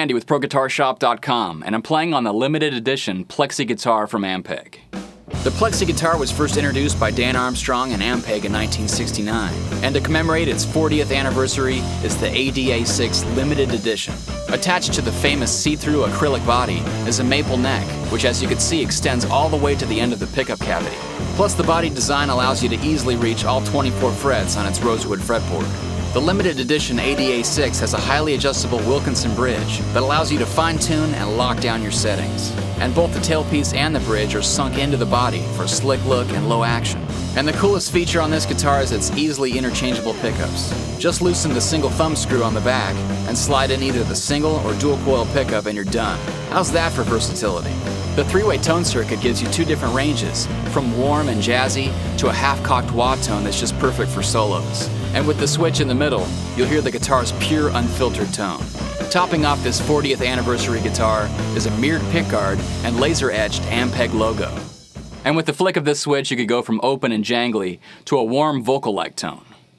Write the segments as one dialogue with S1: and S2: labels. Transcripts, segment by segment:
S1: Andy with ProGuitarShop.com, and I'm playing on the limited edition Plexi guitar from Ampeg. The Plexi guitar was first introduced by Dan Armstrong and Ampeg in 1969, and to commemorate its 40th anniversary is the ADA6 limited edition. Attached to the famous see-through acrylic body is a maple neck, which as you can see extends all the way to the end of the pickup cavity. Plus the body design allows you to easily reach all 24 frets on its rosewood fretboard. The limited edition ADA6 has a highly adjustable Wilkinson bridge that allows you to fine-tune and lock down your settings. And both the tailpiece and the bridge are sunk into the body for a slick look and low action. And the coolest feature on this guitar is its easily interchangeable pickups. Just loosen the single thumb screw on the back and slide in either the single or dual coil pickup and you're done. How's that for versatility? The three-way tone circuit gives you two different ranges, from warm and jazzy to a half-cocked wah tone that's just perfect for solos. And with the switch in the middle, you'll hear the guitar's pure unfiltered tone. Topping off this 40th anniversary guitar is a mirrored pickguard and laser-etched Ampeg logo. And with the flick of this switch, you could go from open and jangly to a warm vocal-like tone.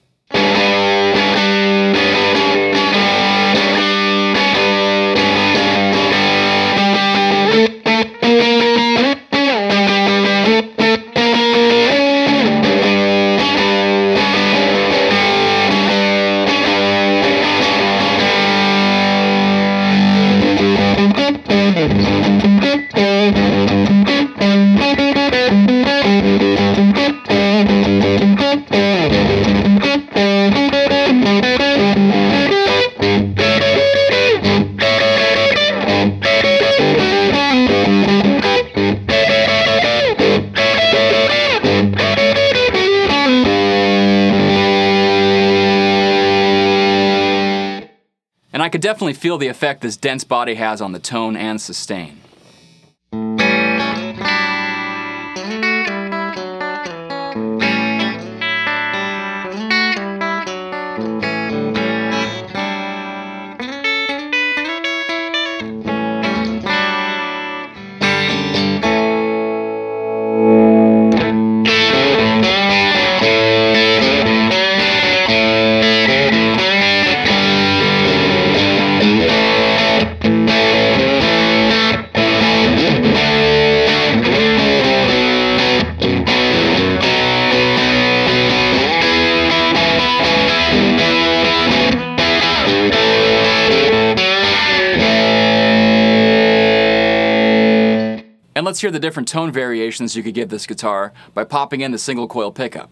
S1: And I could definitely feel the effect this dense body has on the tone and sustain. And let's hear the different tone variations you could give this guitar by popping in the single coil pickup.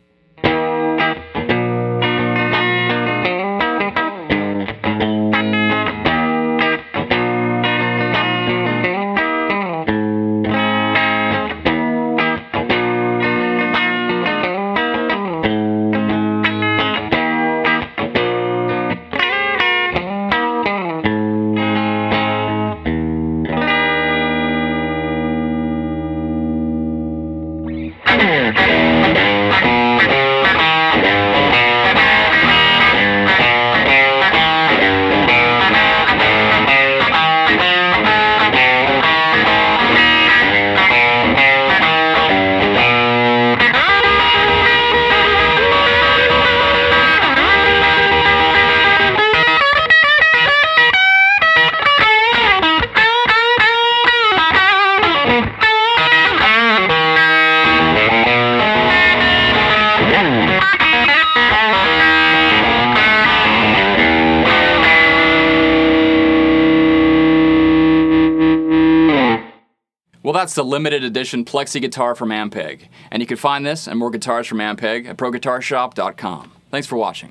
S1: Well, that's the limited edition Plexi guitar from Ampeg, and you can find this and more guitars from Ampeg at ProGuitarShop.com. Thanks for watching.